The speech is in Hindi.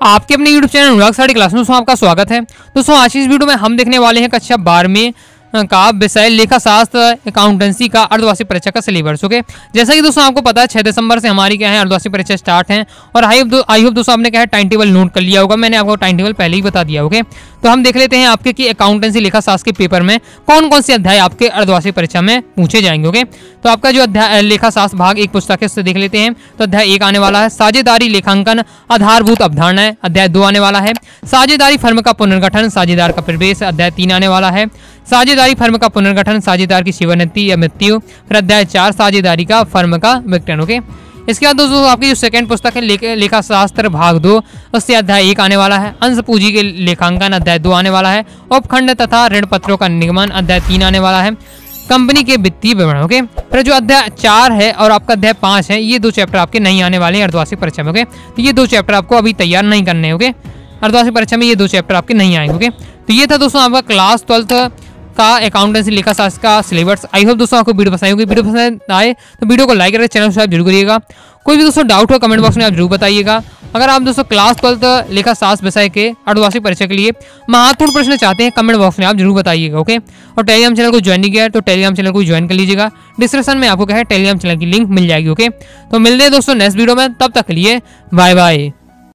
आपके अपने YouTube channel Anurag study class में आपका स्वागत है। दोस्तों आज की इस वीडियो में हम देखने वाले हैं कक्षा 12वीं का विषय लेखा शास्त्र अकाउंटेंसी का अर्धवार्षिक परीक्षा का सिलेबस। ओके, जैसा कि दोस्तों आपको पता है 6 दिसंबर से हमारी क्या है अर्धवार्षिक परीक्षा स्टार्ट है और आई होप दोस्तों आपने क्या है टाइम टेबल नोट कर लिया होगा। मैंने आपको टाइम टेबल पहले ही बता दिया। ओके, तो हम देख लेते हैं आपके कि अकाउंटेंसी लेखा शास्त्र के पेपर में कौन कौन से अध्याय आपके अर्धवार्षिक परीक्षा में पूछे जाएंगे। ओके, तो आपका जो अध्याय लेखा शास्त्र भाग 1 पुस्तक है उससे देख लेते हैं। तो अध्याय 1 आने वाला है साझेदारी लेखांकन आधारभूत अवधारणाएं। अध्याय 2 आने वाला है साझेदारी फर्म का पुनर्गठन साझेदार का प्रवेश। अध्याय 3 आने वाला है साझेदारी फर्म का पुनर्गठन साझेदार की सेवानिवृत्ति या मृत्यु। फिर अध्याय 4 साझेदारी का फर्म का विघटन। ओके, इसके बाद दोस्तों आपकी जो सेकंड पुस्तक है लेखा शास्त्र भाग 2 उससे अध्याय 1 आने वाला है अंश पूंजी के लेखांकन। अध्याय 2 आने वाला है उपखंड तथा ऋण पत्रों का निगमन। अध्याय 3 आने वाला है कंपनी के वित्तीय विवरण। ओके, फिर जो अध्याय 4 है और आपका अध्याय 5 है ये 2 चैप्टर आपके नहीं आने वाले हैं अर्धवार्षिक परीक्षा में। ओके, तो ये 2 चैप्टर आपको अभी तैयार नहीं करने हैं। ओके, अर्धवार्षिक परीक्षा में ये 2 चैप्टर आपके नहीं आएंगे। ओके, तो ये था दोस्तों आपका क्लास 12th का अकाउंटेंसी लेखा शास्त्र का सिलेबस। आई होप दोस्तों आपको वीडियो पसंद होगी। वीडियो पसंद आए तो वीडियो को लाइक करके चैनल सब्सक्राइब जरूर करिएगा। कोई भी दोस्तों डाउट हो कमेंट बॉक्स में आप जरूर बताइएगा। अगर आप दोस्तों क्लास 12th लेखा शास्त्र विषय के अर्धवार्षिक परीक्षा के लिए महत्वपूर्ण प्रश्न चाहते हैं कमेंट बॉक्स में आप जरूर बताइएगा। ओके, और टेलीग्राम चैनल को ज्वाइन नहीं किया है तो टेलीग्राम चैनल को ज्वाइन कर लीजिएगा। डिस्क्रिप्शन में आपको क्या है टेलीग्राम चैनल की लिंक मिल जाएगी। ओके, तो मिलते हैं दोस्तों नेक्स्ट वीडियो में, तब तक के लिए बाय बाय।